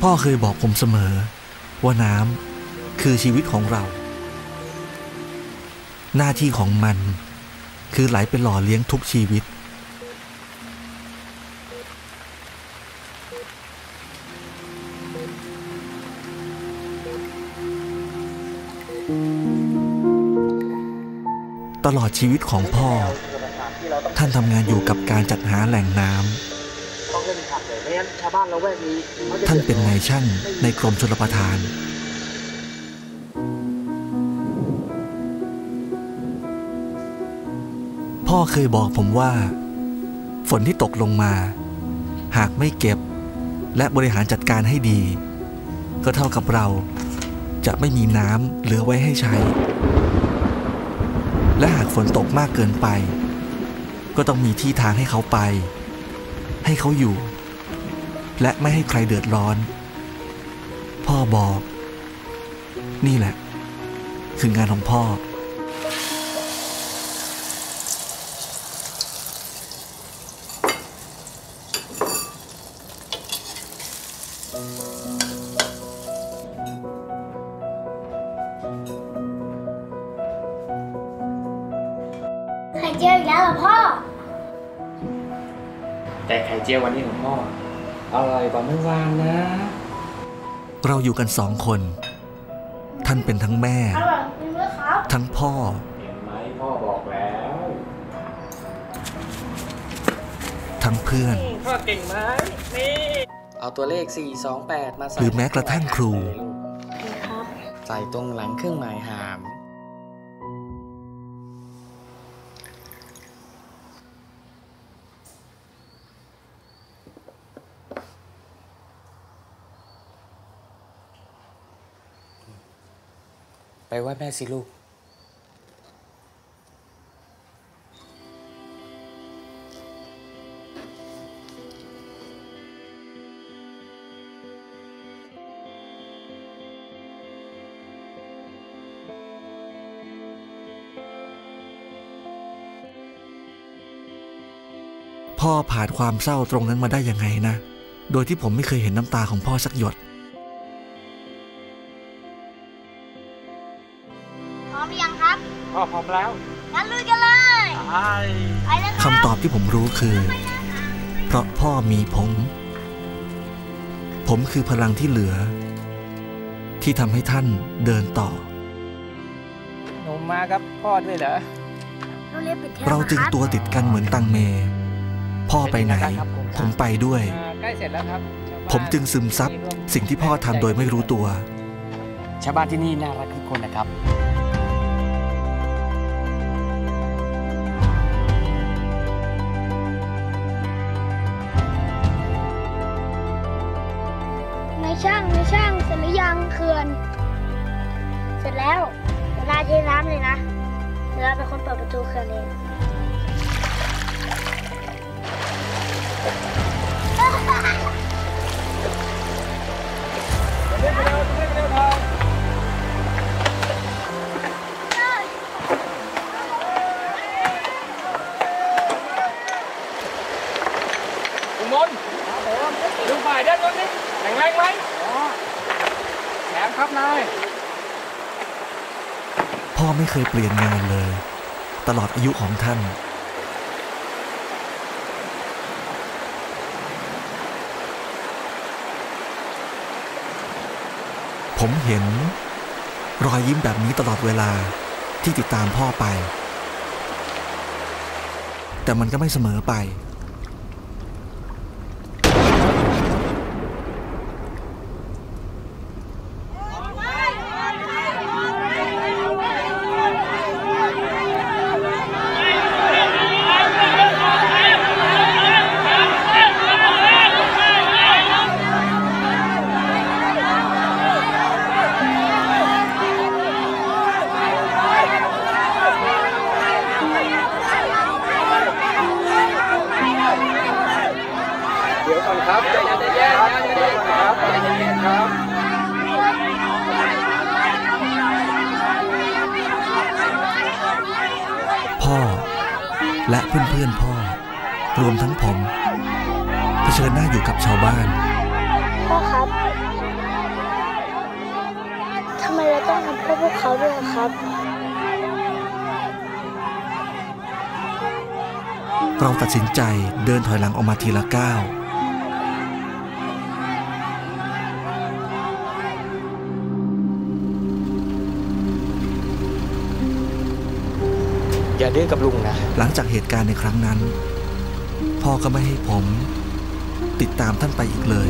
พ่อเคยบอกผมเสมอว่าน้ำคือชีวิตของเราหน้าที่ของมันคือไหลไปหล่อเลี้ยงทุกชีวิตตลอดชีวิตของพ่อท่านทำงานอยู่กับการจัดหาแหล่งน้ำท่านเป็นนายช่างในกรมชลประทานพ่อเคยบอกผมว่าฝนที่ตกลงมาหากไม่เก็บและบริหารจัดการให้ดีก็เท่ากับเราจะไม่มีน้ำเหลือไว้ให้ใช้และหากฝนตกมากเกินไปก็ต้องมีที่ทางให้เขาไปให้เขาอยู่และไม่ให้ใครเดือดร้อนพ่อบอกนี่แหละคืองานของพ่อไข่เจียวอีกแล้วเหรอพ่อแต่ไข่เจียววันนี้ของพ่ออร่อยกว่าเมื่อวานนะเราอยู่กันสองคนท่านเป็นทั้งแม่ทั้งพ่อเห็นไหมพ่อบอกแล้วทั้งเพื่อนพ่อเก่งไหมนี่เอาตัวเลข428มาใส่หรือแม้กระทั่งครูใส่ตรงหลังเครื่องหมายหามไปไหว้แม่สิลูกพ่อผ่านความเศร้าตรงนั้นมาได้ยังไงนะโดยที่ผมไม่เคยเห็นน้ำตาของพ่อสักหยดพร้อมหรือยังครับพ่อพร้อมแล้วงั้นลุยกันเลยไปเลยครับคำตอบที่ผมรู้คือเพราะพ่อมีผมคือพลังที่เหลือที่ทำให้ท่านเดินต่อหนูมากับพ่อด้วยเหรอเราจึงตัวติดกันเหมือนตังเมพ่อไปไหนผมไปด้วยใกล้เสร็จแล้วครับผมจึงซึมซับสิ่งที่พ่อทำโดยไม่รู้ตัวชาวบ้านที่นี่น่ารักทุกคนนะครับนายช่างเสร็จหรือยังเขื่อนเสร็จแล้วเวลาเทน้ำเลยนะเดี๋ยวเราเป็นคนเปิดประตูเขื่อนเองคุณมนดูฝ่ายด้านบนนี่แข็งแรงไหมแข็งครับนายพ่อไม่เคยเปลี่ยนงานเลยตลอดอายุของท่านผมเห็นรอยยิ้มแบบนี้ตลอดเวลาที่ติดตามพ่อไปแต่มันก็ไม่เสมอไปครับใจเย็นครับใจเย็นครับพ่อและเพื่อนๆพ่อรวมทั้งผมเผชิญหน้าอยู่กับชาวบ้านพ่อครับและพวกเขาด้วยครับเราตัดสินใจเดินถอยหลังออกมาทีละก้าวอย่าดื้อกับลุงนะหลังจากเหตุการณ์ในครั้งนั้น พ่อก็ไม่ให้ผมติดตามท่านไปอีกเลย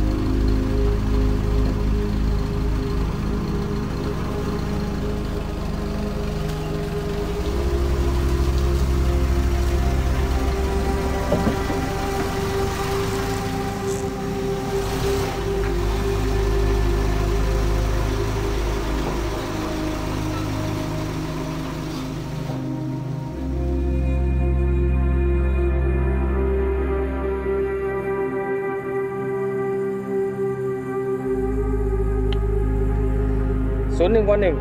01:1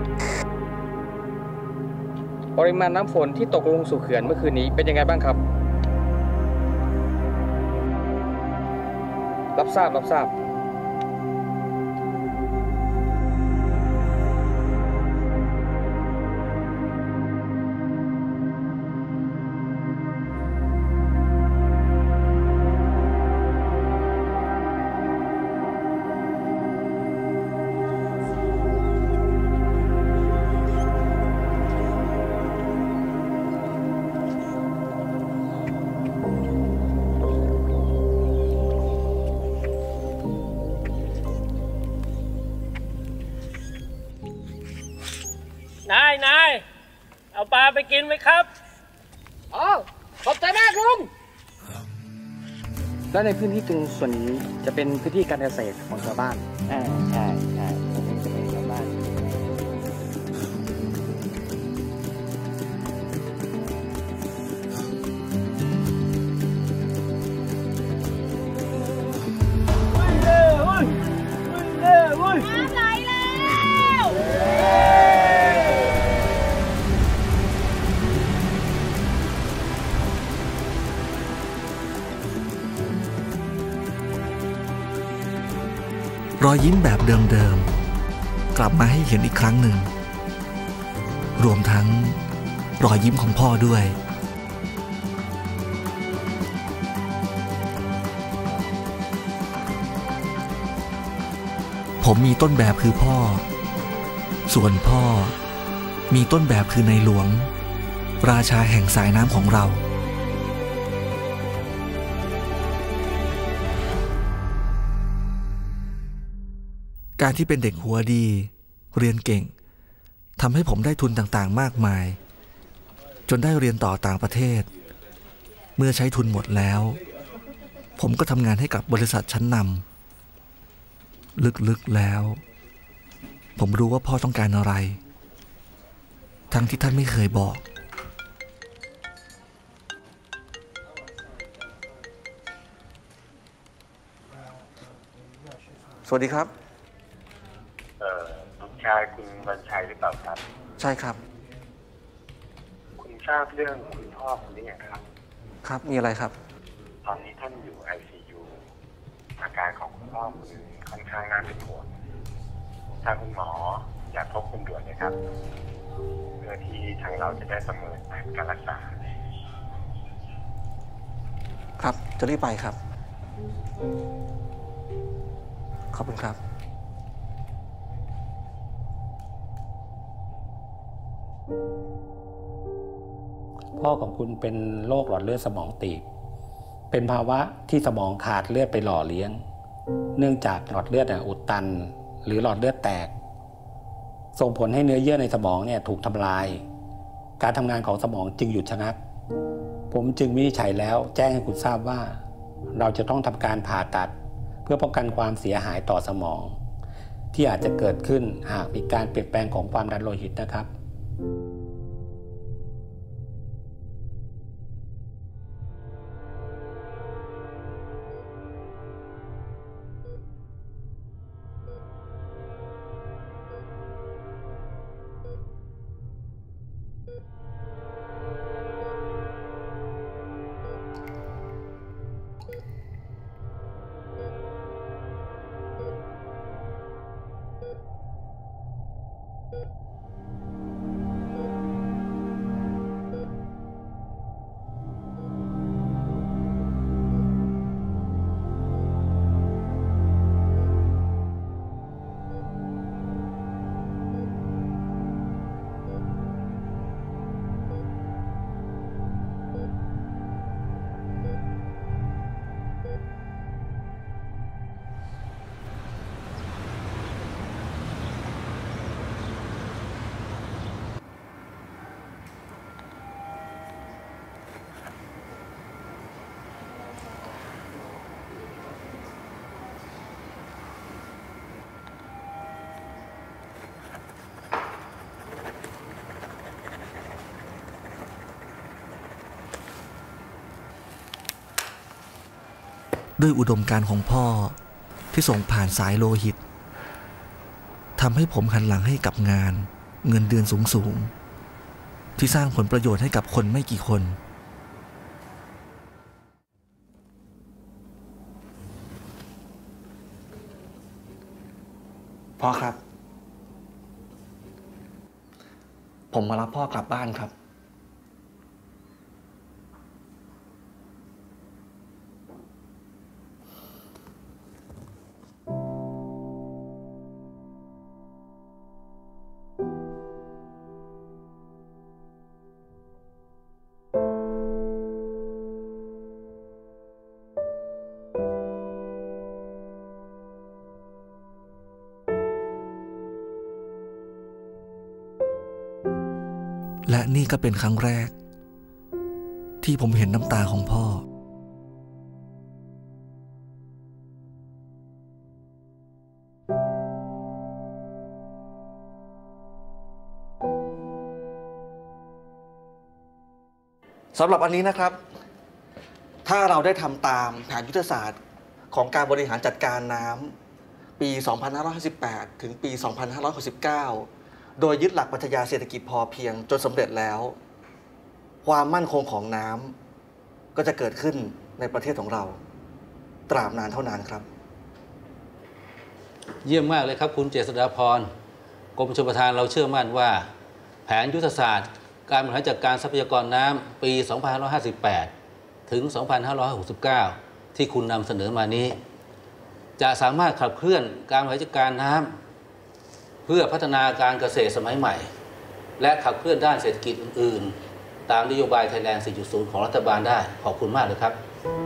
ปริมาณน้ำฝนที่ตกลงสู่เขื่อนเมื่อคืนนี้เป็นยังไงบ้างครับรับทราบนายเอาปลาไปกินไหมครับอ๋อขอบใจมากลุงและในพื้นที่ตรงส่วนนี้จะเป็นพื้นที่การเกษตรของชาวบ้านใช่ตรงนี้จะเป็นชาวบ้านรอยยิ้มแบบเดิมๆกลับมาให้เห็นอีกครั้งหนึ่งรวมทั้งรอยยิ้มของพ่อด้วย ผมมีต้นแบบคือพ่อส่วนพ่อมีต้นแบบคือในหลวงราชาแห่งสายน้ำของเราการที่เป็นเด็กหัวดีเรียนเก่งทำให้ผมได้ทุนต่างๆมากมายจนได้เรียนต่อต่างประเทศเมื่อใช้ทุนหมดแล้วผมก็ทำงานให้กับบริษัทชั้นนำลึกๆแล้วผมรู้ว่าพ่อต้องการอะไรทั้งที่ท่านไม่เคยบอกสวัสดีครับลูกชายคุณบรรชัยหรือเปล่าครับใช่ครับคุณทราบเรื่องคุณพ่อคุณหรือยังครับครับมีอะไรครับตอนนี้ท่านอยู่ ICU อาการของคุณพ่อคุณค่อนข้างน่าเป็นห่วงทางคุณหมออยากพบคุณด่วนเลยครับเพื่อที่ทางเราจะได้ประเมินแผนการรักษาครับจะรีบไปครับขอบคุณครับพ่อของคุณเป็นโรคหลอดเลือดสมองตีบเป็นภาวะที่สมองขาดเลือดไปหล่อเลี้ยงเนื่องจากหลอดเลือดอุดตันหรือหลอดเลือดแตกส่งผลให้เนื้อเยื่อในสมองถูกทำลายการทำงานของสมองจึงหยุดชะงักผมจึงวินิจฉัยแล้วแจ้งให้คุณทราบว่าเราจะต้องทำการผ่าตัดเพื่อป้องกันความเสียหายต่อสมองที่อาจจะเกิดขึ้นหากมีการเปลี่ยนแปลงของความดันโลหิตนะครับด้วยอุดมการณ์ของพ่อที่ส่งผ่านสายโลหิตทำให้ผมหันหลังให้กับงานเงินเดือนสูงๆที่สร้างผลประโยชน์ให้กับคนไม่กี่คนพ่อครับผมมารับพ่อกลับบ้านครับและนี่ก็เป็นครั้งแรกที่ผมเห็นน้ำตาของพ่อสำหรับอันนี้นะครับถ้าเราได้ทำตามแผนยุทธศาสตร์ของการบริหารจัดการน้ำปี 2558 ถึงปี 2569โดยยึดหลักปรัชญาเศรษฐกิจพอเพียงจนสำเร็จแล้วความมั่นคงของน้ำก็จะเกิดขึ้นในประเทศของเราตราบนานเท่านานครับเยี่ยมมากเลยครับคุณเจษฎาพรกรมชลประทานเราเชื่อมั่นว่าแผนยุทธศาสตร์การบริหารจัดการทรัพยากรน้ำปี 2558 ถึง 2569 ที่คุณนำเสนอมานี้จะสามารถขับเคลื่อนการบริหารจัดการน้ำเพื่อพัฒนาการเกษตรสมัยใหม่และขับเคลื่อนด้านเศรษฐกิจอื่นๆตามนโยบายไทยแลนด์ 4.0 ของรัฐบาลได้ขอบคุณมากเลยครับ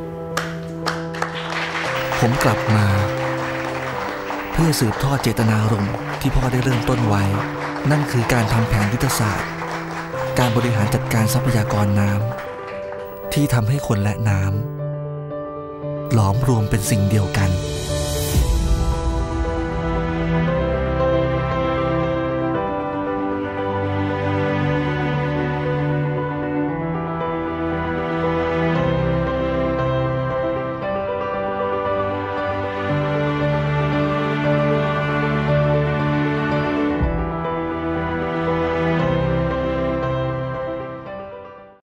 ผมกลับมาเพื่อสืบทอดเจตนารมณ์ที่พ่อได้เริ่มต้นไว้นั่นคือการทำแผนยุทธศาสตร์การบริหารจัดการทรัพยากรน้ำที่ทำให้คนและน้ำหลอมรวมเป็นสิ่งเดียวกัน